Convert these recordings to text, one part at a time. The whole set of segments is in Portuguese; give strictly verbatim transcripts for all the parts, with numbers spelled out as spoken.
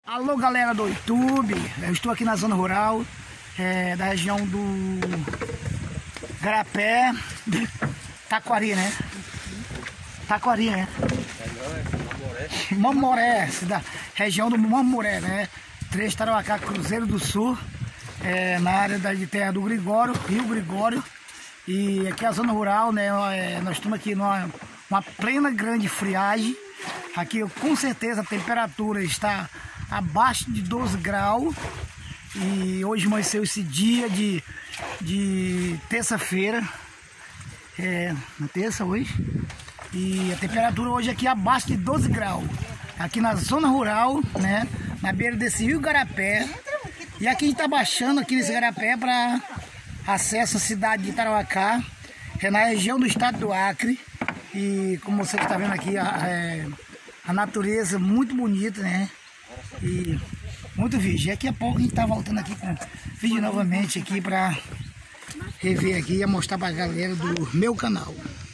Alô galera do YouTube, eu estou aqui na zona rural é, da região do Garapé, Taquari, né? Taquari, né? Mamoré, da região do Mamoré, né? Três Tarauacá, Cruzeiro do Sul, é, na área da, de terra do Gregório, Rio Gregório. E aqui é a zona rural, né? É, nós estamos aqui numa uma plena grande friagem. Aqui com certeza a temperatura está abaixo de doze graus. E hoje amanheceu esse dia de, de terça-feira. É, na terça hoje. E a temperatura hoje aqui é abaixo de doze graus. Aqui na zona rural, né? Na beira desse rio Garapé. E aqui a gente está baixando aqui nesse Garapé para acesso à cidade de Tarauacá. É na região do estado do Acre. E como você está vendo aqui, a, é, a natureza muito bonita, né? E muito vídeo. Daqui a pouco a gente está voltando aqui com vídeo novamente aqui para rever aqui e mostrar para a galera do meu canal.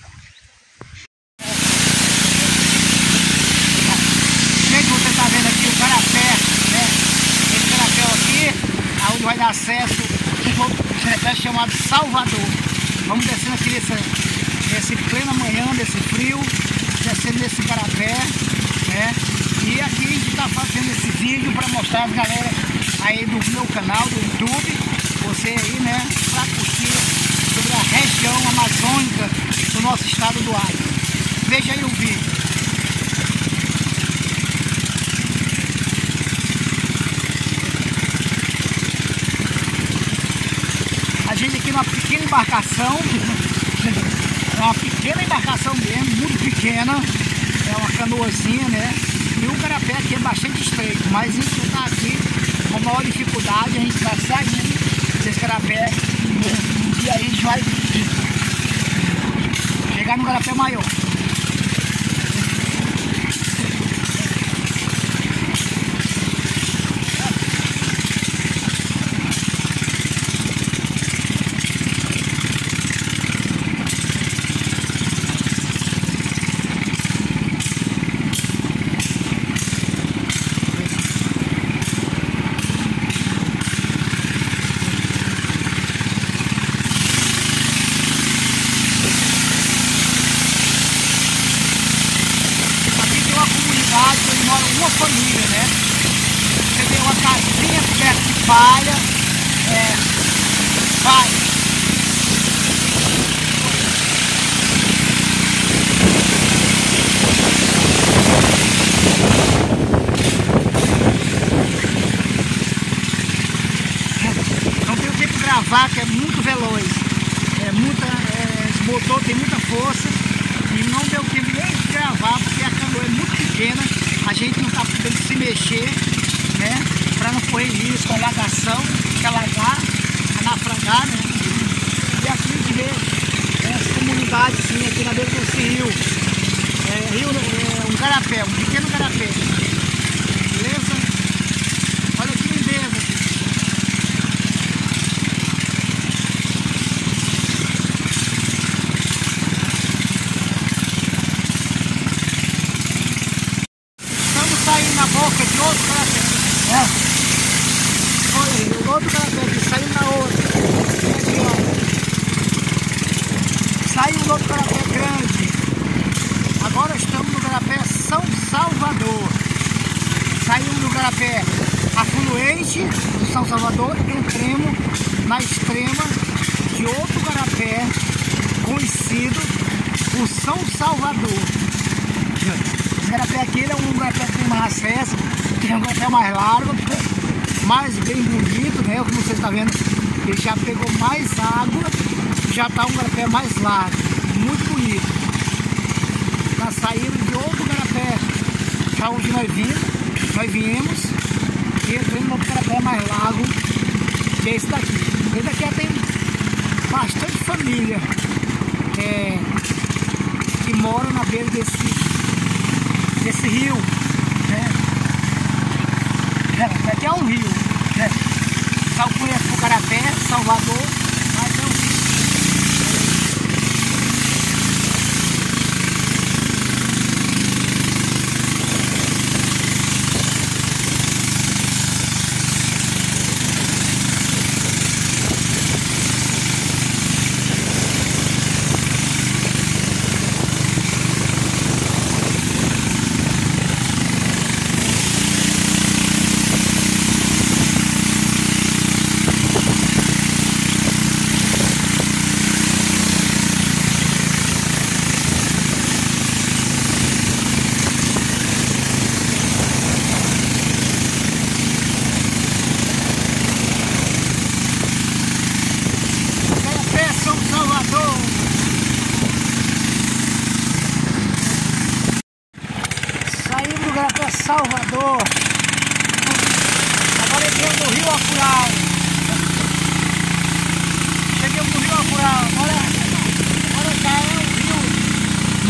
Gente, você está vendo aqui o Garapé, né? Esse Garapé aqui, aonde vai dar acesso a um outro Garapé chamado Salvador. Vamos descendo aqui nessa, nesse plena manhã, desse frio, descendo nesse Garapé, né? E aqui a gente está fazendo esse vídeo para mostrar a galera aí do meu canal, do YouTube, você aí, né, para curtir sobre a região amazônica do nosso estado do Acre. Veja aí o vídeo. A gente aqui numa pequena embarcação, uma pequena embarcação mesmo, muito pequena, é uma canoazinha, né? E o Garapé aqui é bastante estreito, mas a gente está aqui com maior dificuldade, a gente está saindo desse Garapé e aí a gente vai chegar no Garapé maior. Onde mora uma família, né? Você tem uma casinha perto de palha, é, palha. Não tem o tempo de gravar, que é muito veloz, é muita, é, esse motor tem muita força e não deu tempo nem de gravar porque a canoa é muito pequena. A gente não está podendo se mexer, né? Para não correr risco, alagação, que alagar, naufragar, né? E aqui a gente vê essa comunidade, sim, aqui na beira desse rio. É, rio é, um Garapé, um pequeno Garapé. Beleza? Olha que lindeza aqui. Saindo na boca de outro Garapé, né? Olha aí, outro Garapé aqui, saindo na outra. Aqui, ó. Saiu um outro Garapé grande. Agora estamos no Garapé São Salvador. Saímos do Garapé afluente do São Salvador, entremos na extrema de outro Garapé conhecido por São Salvador. Esse Garapé aqui ele é um Garapé que tem mais acesso, que é um Garapé mais largo, mais bem bonito, né? Como você está vendo, ele já pegou mais água, já está um Garapé mais largo, muito bonito. Na saída de outro Garapé, para onde nós vimos, nós viemos e entramos no Garapé mais largo, que é esse daqui. Esse daqui tem bastante família é, que mora na beira desse Esse rio, né? É, aqui é um rio, né? Só conhece o Garapé, Salvador, mas é um rio.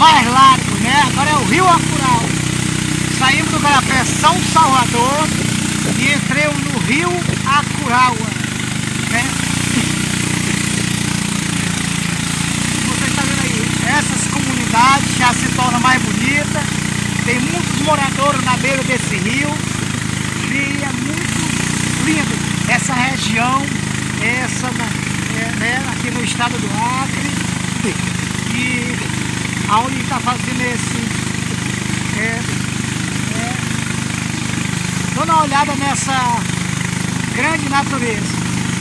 mais largo, né? Agora é o Rio Acural. Saímos do Garapé São Salvador e entramos no Rio Acural, né? Você está vendo aí, essas comunidades já se tornam mais bonitas, tem muitos moradores na beira desse rio e é muito lindo essa região, essa, é, né, aqui no estado do Acre, e aonde está fazendo esse, é, é, dando uma olhada nessa grande natureza.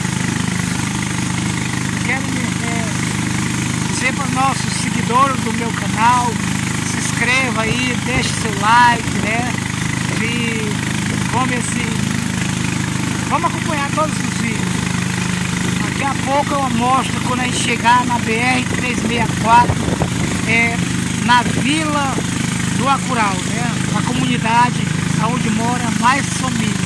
Quero é, dizer para os nossos seguidores do meu canal, se inscreva aí, deixe seu like, né? E vamos esse, vamos acompanhar todos os vídeos. Daqui a pouco eu mostro quando a gente chegar na B R trezentos e sessenta e quatro, é, na Vila do Acural, né? Uma comunidade onde mora mais família.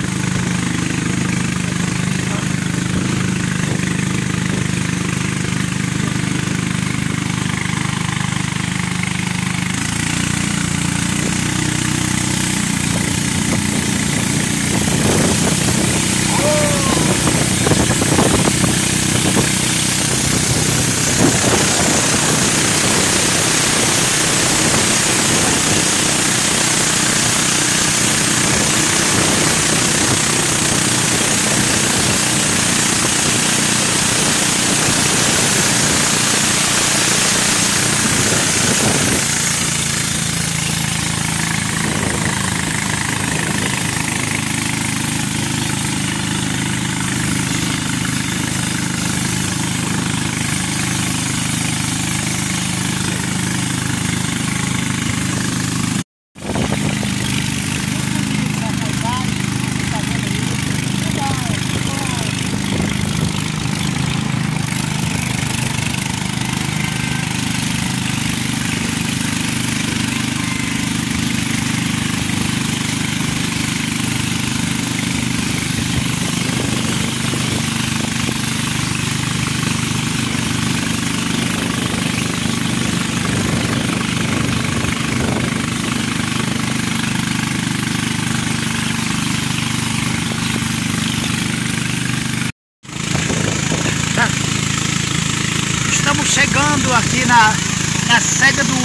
Estamos chegando aqui na, na sede do,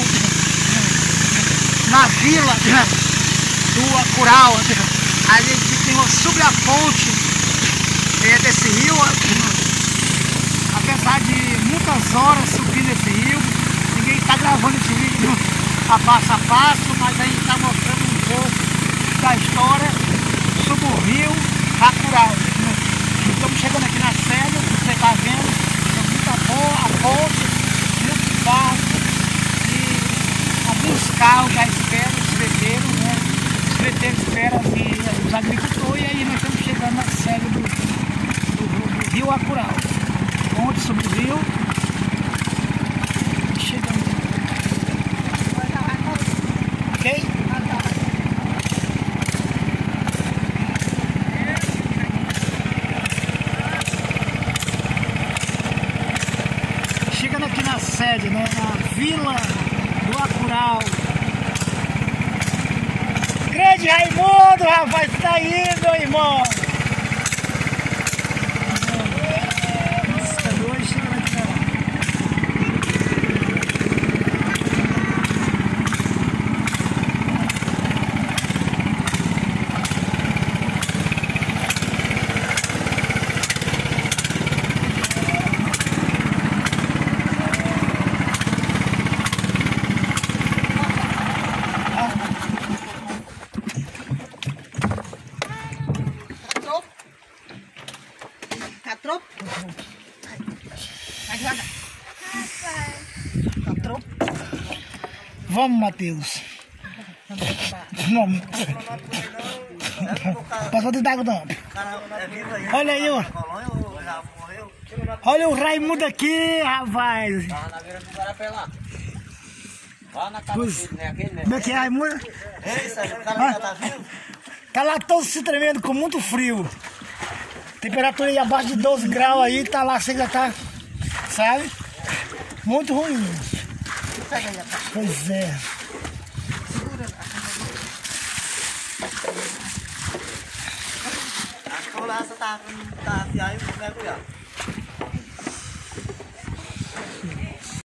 na vila do Acural. A gente tem uma sobre a ponte é, desse rio. Apesar de muitas horas subindo esse rio, ninguém está gravando esse vídeo a passo a passo, mas a gente está mostrando um pouco da história sobre o rio Acural. Estamos chegando aqui na sede, você está vendo. A ponte, muito fácil, e alguns carros já esperam, os veteiros, né? Os veteiros esperam e os agricultores, e aí nós estamos chegando na sede do, do, do Rio Acural. Ponte sobre o rio. Chegando. Ok? Chegando aqui na sede, né, na Vila do Acural. Grande Raimundo, rapaz, tá indo, irmão. Nossa, dois chegando aqui na... Catrop? Vai jogar. Catrop? Vamos, Matheus. Vamos. Passou de d'água, não. Olha aí, ó. Olha o Raimundo aqui, rapaz. Tava na beira do Garapé lá. Lá na casa Pois, dele, né? Aquele, né? como é que é, Raimundo? Ei, Sérgio, o cara já tá vindo? Tá lá todo se tremendo, com muito frio. Temperatura aí abaixo de doze graus aí, tá lá, você já tá, sabe? Muito ruim. Pega aí, tá? Pois é. Segura a Ako wala sa takon, taas yayo, kung